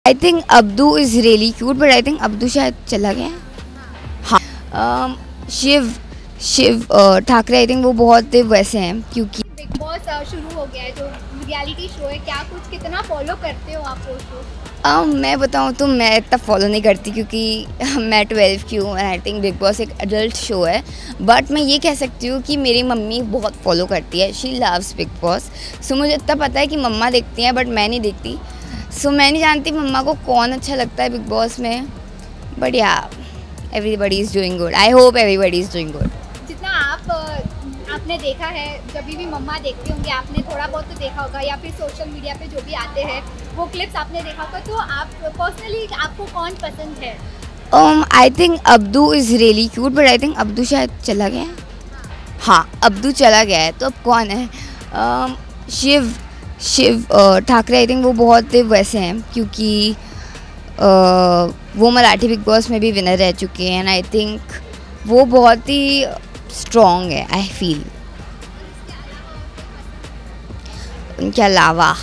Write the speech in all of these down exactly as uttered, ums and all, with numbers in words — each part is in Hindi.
I think Abdu is really cute but I think Abdu शायद चला गया है। हाँ, शिव शिव ठाकरे आई थिंक वो बहुत वैसे हैं क्योंकि बिग बॉस शुरू हो गया है जो रियलिटी शो है, क्या कुछ कितना फॉलो करते हो आप वो शो? um, मैं बताऊँ तो मैं इतना फॉलो नहीं करती क्योंकि मैं ट्वेल्व की हूँ and I think Bigg Boss एक अडल्ट शो है। बट मैं ये कह सकती हूँ कि मेरी मम्मी बहुत फॉलो करती है, she loves Bigg Boss. So मुझे इतना पता है कि मम्मा देखती हैं बट मैं नहीं देखती। सो so, मैं नहीं जानती मम्मा को कौन अच्छा लगता है बिग बॉस में, बट या everybody is doing good. I hope everybody is doing good. जितना आप आपने देखा है, जब भी मम्मा देखते होंगे आपने थोड़ा बहुत तो देखा होगा, या फिर सोशल मीडिया पे जो भी आते हैं वो क्लिप्स आपने देखा होगा, तो आप पर्सनली आपको कौन पसंद है? I think Abdu is really cute but I think Abdu शायद चला गया है। हाँ, अब्दू चला गया है तो अब कौन है? um, Shiv Shiv Thackeray I think वो बहुत वैसे हैं क्योंकि uh, वो मराठी बिग बॉस में भी विनर रह चुके हैं एंड आई थिंक वो बहुत ही स्ट्रॉन्ग है। आई फील उनके अलावा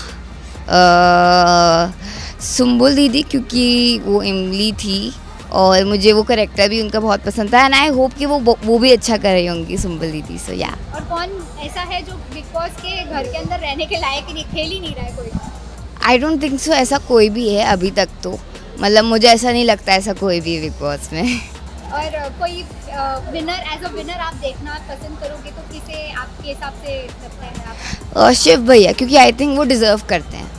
सुम्बुल दीदी, क्योंकि वो इमली थी और मुझे वो करेक्टर भी उनका बहुत पसंद था एंड आई होप कि वो वो भी अच्छा कर रही होंगी सुम्बुल दीदी। सो या और कौन ऐसा है जो बिग बॉस के घर के अंदर रहने के लायक ही नहीं, खेल ही नहीं रहा है कोई? आई डोंट थिंक सो ऐसा कोई भी है अभी तक, तो मतलब मुझे ऐसा नहीं लगता ऐसा कोई भी बिग बॉस में। और कोई विनर एज अ विनर आप देखना पसंद करोगे तो किसे आपके हिसाब से लगता है? आप शिव भैया, क्योंकि आई थिंक वो डिज़र्व करते हैं।